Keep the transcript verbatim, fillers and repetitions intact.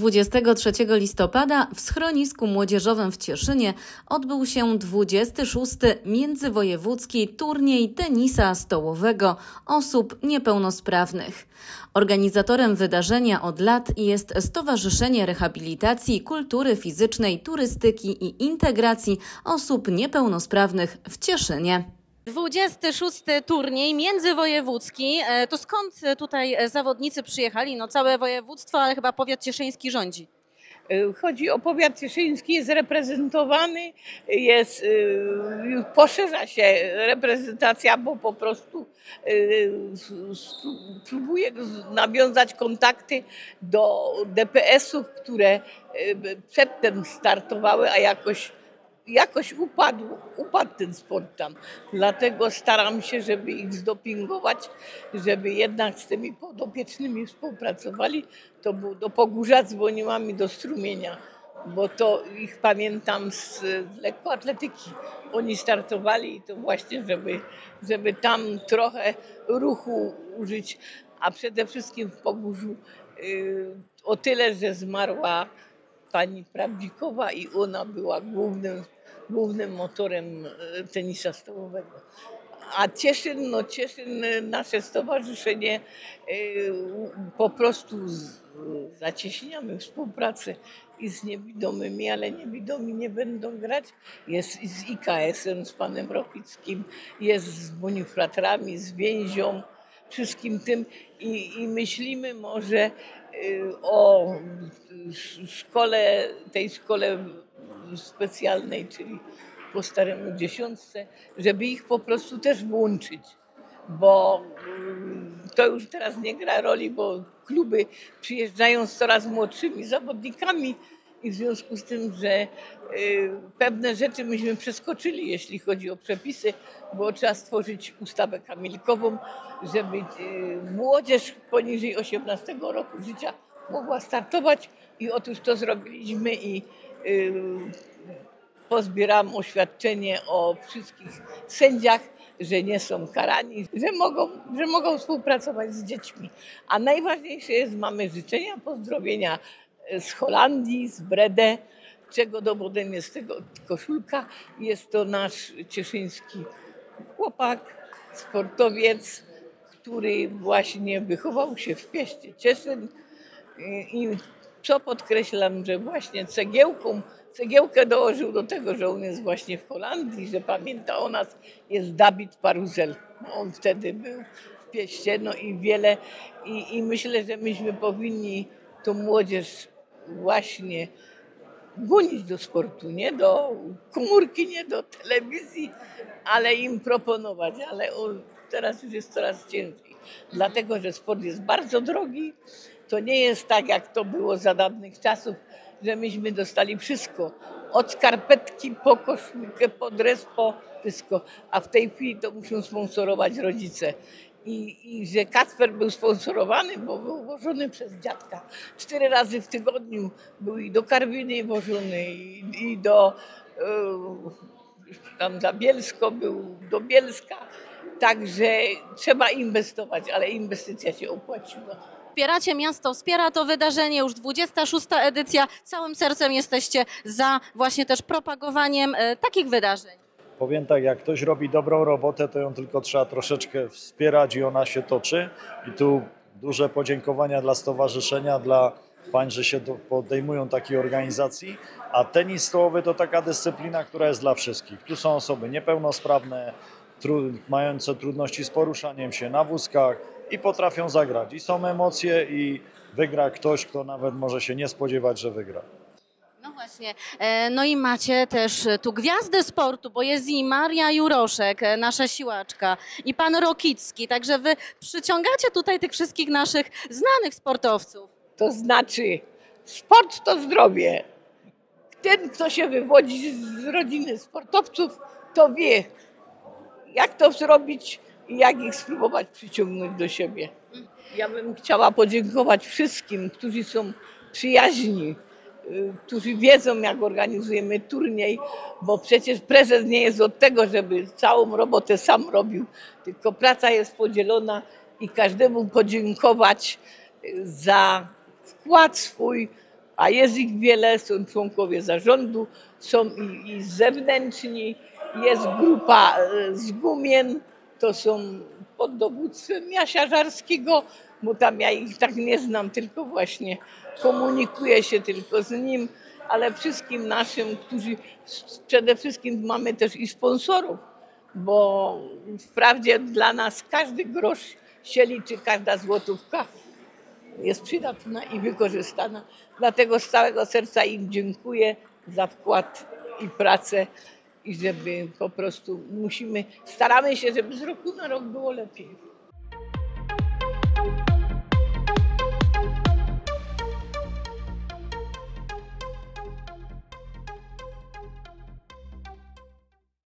dwudziestego trzeciego listopada w schronisku młodzieżowym w Cieszynie odbył się dwudziesty szósty Międzywojewódzki Turniej Tenisa Stołowego Osób Niepełnosprawnych. Organizatorem wydarzenia od lat jest Stowarzyszenie Rehabilitacji Kultury Fizycznej, Turystyki i Integracji Osób Niepełnosprawnych w Cieszynie. dwudziesty szósty turniej międzywojewódzki. To skąd tutaj zawodnicy przyjechali? No całe województwo, ale chyba powiat cieszyński rządzi. Chodzi o powiat cieszyński, jest reprezentowany, jest, poszerza się reprezentacja, bo po prostu próbuje nawiązać kontakty do D P S-ów, które przedtem startowały, a jakoś Jakoś upadł, upadł ten sport tam. Dlatego staram się, żeby ich zdopingować, żeby jednak z tymi podopiecznymi współpracowali. To było do Pogórza, dzwoniłam i do Strumienia, bo to ich pamiętam z, z lekkoatletyki. Oni startowali i to właśnie, żeby, żeby tam trochę ruchu użyć, a przede wszystkim w Pogórzu yy, o tyle, że zmarła pani Prawdzikowa i ona była głównym, głównym motorem tenisa stołowego. A Cieszyn, no Cieszyn, nasze stowarzyszenie po prostu zacieśniamy współpracę i z niewidomymi, ale niewidomi nie będą grać. Jest z I K S-em, z panem Rokickim, jest z Bonifratrami, z Więzią, wszystkim tym i, i myślimy może o szkole, tej szkole specjalnej, czyli po staremu dziesiątce, żeby ich po prostu też włączyć, bo to już teraz nie gra roli, bo kluby przyjeżdżają z coraz młodszymi zawodnikami i w związku z tym, że pewne rzeczy myśmy przeskoczyli, jeśli chodzi o przepisy, bo trzeba stworzyć ustawę kamilkową, żeby młodzież poniżej osiemnastego roku życia mogła startować i otóż to zrobiliśmy i pozbieram oświadczenie o wszystkich sędziach, że nie są karani, że mogą, że mogą współpracować z dziećmi. A najważniejsze jest, mamy życzenia, pozdrowienia z Holandii, z Brede, czego dowodem jest tego koszulka. Jest to nasz cieszyński chłopak, sportowiec, który właśnie wychował się w Pieście Cieszyn i co podkreślam, że właśnie cegiełką, cegiełkę dołożył do tego, że on jest właśnie w Holandii, że pamięta o nas, jest Dawid Paruzel. On wtedy był w Pieście, no i wiele i, i myślę, że myśmy powinni tą młodzież właśnie gonić do sportu, nie do komórki, nie do telewizji, ale im proponować, ale on, teraz już jest coraz ciężej, dlatego że sport jest bardzo drogi. To nie jest tak, jak to było za dawnych czasów, że myśmy dostali wszystko. Od skarpetki po koszulkę, po dres, po wszystko. A w tej chwili to muszą sponsorować rodzice. I, i że Kacper był sponsorowany, bo był wożony przez dziadka. Cztery razy w tygodniu był i do Karwiny wożony, i, i do yy, tam za Bielsko był, do Bielska. Także trzeba inwestować, ale inwestycja się opłaciła. Wspieracie, miasto wspiera to wydarzenie, już dwudziesta szósta edycja. Całym sercem jesteście za właśnie też propagowaniem e, takich wydarzeń. Powiem tak, jak ktoś robi dobrą robotę, to ją tylko trzeba troszeczkę wspierać i ona się toczy. I tu duże podziękowania dla stowarzyszenia, dla pań, że się podejmują takiej organizacji. A tenis stołowy to taka dyscyplina, która jest dla wszystkich. Tu są osoby niepełnosprawne, tru, mające trudności z poruszaniem się na wózkach, i potrafią zagrać. I są emocje i wygra ktoś, kto nawet może się nie spodziewać, że wygra. No właśnie. No i macie też tu gwiazdy sportu, bo jest i Maria Juroszek, nasza siłaczka, i pan Rokicki. Także wy przyciągacie tutaj tych wszystkich naszych znanych sportowców. To znaczy, sport to zdrowie. Ten, kto się wywodzi z rodziny sportowców, to wie, jak to zrobić i jak ich spróbować przyciągnąć do siebie. Ja bym chciała podziękować wszystkim, którzy są przyjaźni, którzy wiedzą, jak organizujemy turniej, bo przecież prezes nie jest od tego, żeby całą robotę sam robił, tylko praca jest podzielona i każdemu podziękować za wkład swój A jest ich wiele, są członkowie zarządu, są i, i zewnętrzni, jest grupa e, z Gumien, to są pod dowództwem Jasia Żarskiego, bo tam ja ich tak nie znam, tylko właśnie komunikuję się tylko z nim, ale wszystkim naszym, którzy przede wszystkim mamy też i sponsorów, bo wprawdzie dla nas każdy grosz się liczy, każda złotówka jest przydatna i wykorzystana. Dlatego z całego serca im dziękuję za wkład i pracę i żeby po prostu musimy, staramy się, żeby z roku na rok było lepiej.